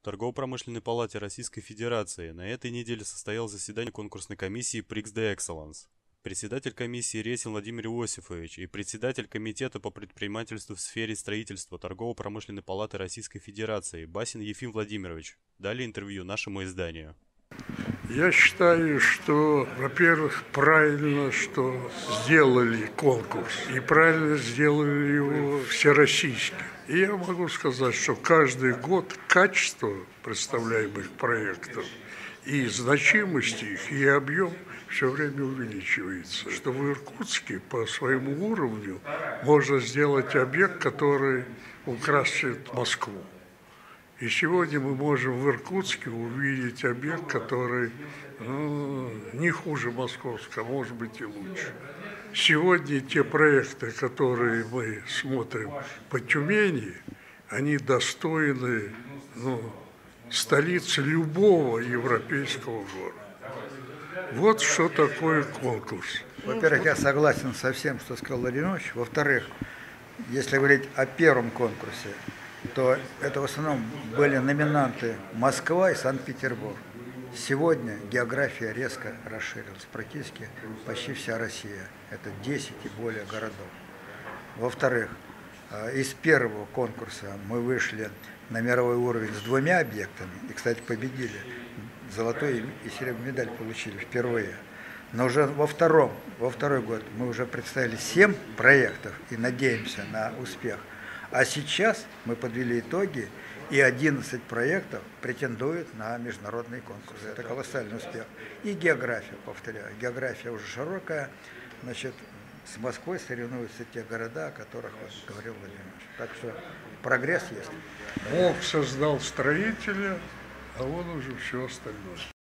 Торгово-промышленной палате Российской Федерации на этой неделе состоялось заседание конкурсной комиссии Prix de Excellence. Председатель комиссии Ресин Владимир Иосифович и председатель комитета по предпринимательству в сфере строительства Торгово-промышленной палаты Российской Федерации Басин Ефим Владимирович дали интервью нашему изданию. Я считаю, что, во-первых, правильно, что сделали конкурс, и правильно сделали его всероссийским. И я могу сказать, что каждый год качество представляемых проектов и значимость их, и объем все время увеличивается. Что в Иркутске по своему уровню можно сделать объект, который украсит Москву. И сегодня мы можем в Иркутске увидеть объект, который не хуже московского, а может быть и лучше. Сегодня те проекты, которые мы смотрим по Тюмени, они достойны столицы любого европейского города. Вот что такое конкурс. Во-первых, я согласен со всем, что сказал Владимир Ильич. Во-вторых, если говорить о первом конкурсе, то это в основном были номинанты Москва и Санкт-Петербург. Сегодня география резко расширилась, практически почти вся Россия. Это 10 и более городов. Во-вторых, из первого конкурса мы вышли на мировой уровень с 2 объектами. И, кстати, победили. Золотой и серебряную медаль получили впервые. Но уже во второй год мы уже представили 7 проектов и надеемся на успех. А сейчас мы подвели итоги, и 11 проектов претендуют на международные конкурсы. Это колоссальный успех. И география, повторяю, география уже широкая. Значит, с Москвой соревнуются те города, о которых говорил Владимир Ильич. Так что прогресс есть. Бог создал строителя, а он уже все остальное.